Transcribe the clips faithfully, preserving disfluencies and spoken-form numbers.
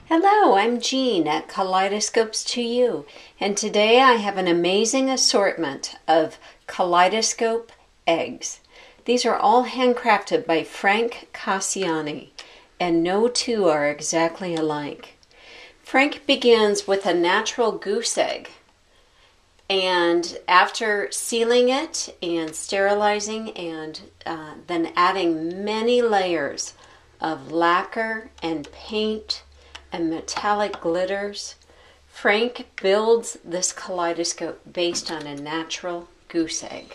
Hello, I'm Jean at Kaleidoscopes to You, and today I have an amazing assortment of kaleidoscope eggs. These are all handcrafted by Frank Casciani, and no two are exactly alike. Frank begins with a natural goose egg, and after sealing it and sterilizing and uh, then adding many layers of lacquer and paint and metallic glitters, Frank builds this kaleidoscope based on a natural goose egg.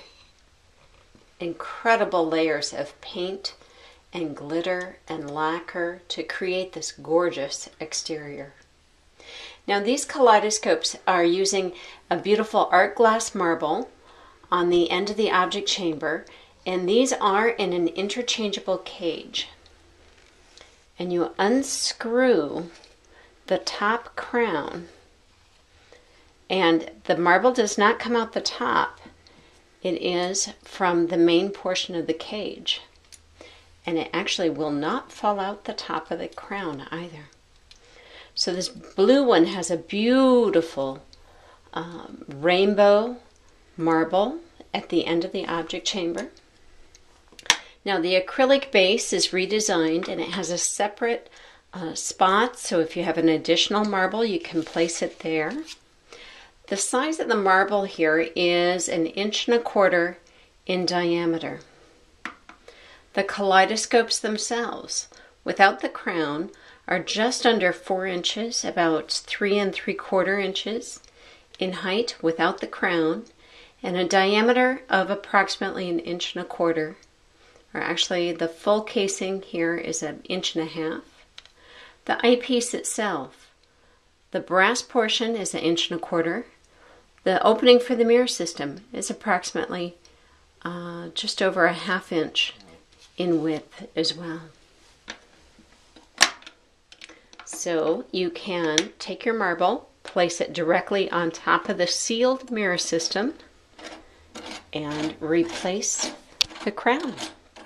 Incredible layers of paint and glitter and lacquer to create this gorgeous exterior. Now these kaleidoscopes are using a beautiful art glass marble on the end of the object chamber, and these are in an interchangeable cage. And you unscrew the top crown, and the marble does not come out the top. It is from the main portion of the cage, and it actually will not fall out the top of the crown either. So this blue one has a beautiful um, rainbow marble at the end of the object chamber. Now the acrylic base is redesigned, and it has a separate Uh, spot, so if you have an additional marble you can place it there. The size of the marble here is an inch and a quarter in diameter. The kaleidoscopes themselves, without the crown, are just under four inches, about three and three quarter inches in height without the crown, and a diameter of approximately an inch and a quarter, or actually the full casing here is an inch and a half. The eyepiece itself, the brass portion is an inch and a quarter. The opening for the mirror system is approximately uh, just over a half inch in width as well. So you can take your marble, place it directly on top of the sealed mirror system, and replace the crown.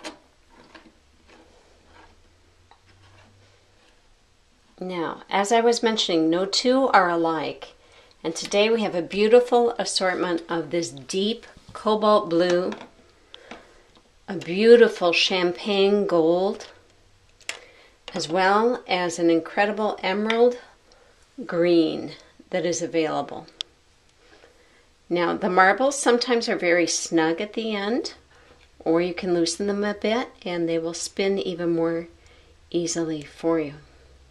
Now, as I was mentioning, no two are alike, and today we have a beautiful assortment of this deep cobalt blue, a beautiful champagne gold, as well as an incredible emerald green that is available. Now, the marbles sometimes are very snug at the end, or you can loosen them a bit and they will spin even more easily for you.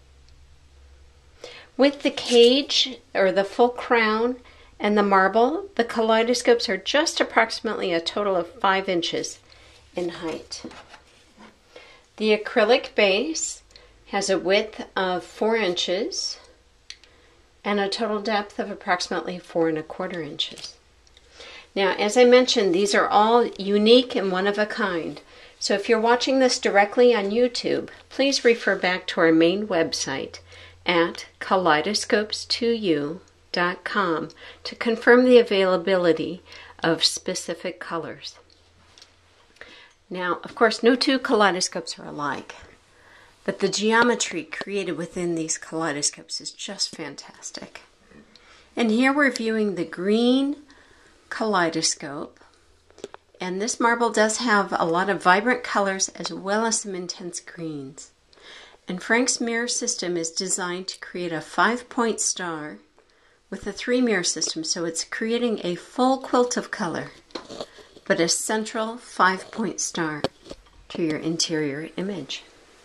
With the cage, or the full crown, and the marble, the kaleidoscopes are just approximately a total of five inches in height. The acrylic base has a width of four inches and a total depth of approximately four and a quarter inches. Now, as I mentioned, these are all unique and one of a kind. So if you're watching this directly on YouTube, please refer back to our main website at kaleidoscopes to you dot com to confirm the availability of specific colors. Now, of course, no two kaleidoscopes are alike, but the geometry created within these kaleidoscopes is just fantastic. And here we're viewing the green kaleidoscope, and this marble does have a lot of vibrant colors as well as some intense greens. And Frank's mirror system is designed to create a five-point star with a three-mirror system, so it's creating a full quilt of color, but a central five-point star to your interior image.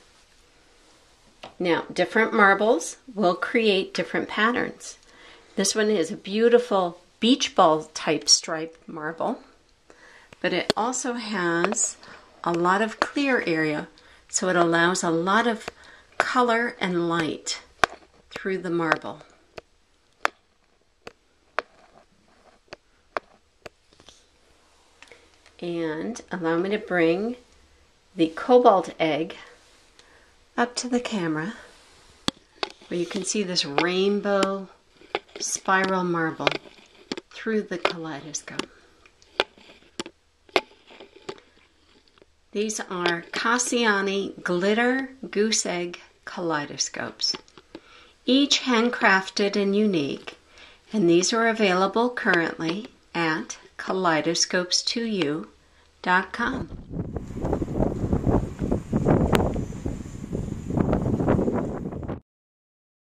Now, different marbles will create different patterns. This one is a beautiful beach ball type stripe marble, but it also has a lot of clear area, so it allows a lot of color and light through the marble. And allow me to bring the cobalt egg up to the camera, where you can see this rainbow spiral marble through the kaleidoscope. These are Casciani glitter goose egg kaleidoscopes each handcrafted and unique, and these are available currently at kaleidoscopes to you dot com.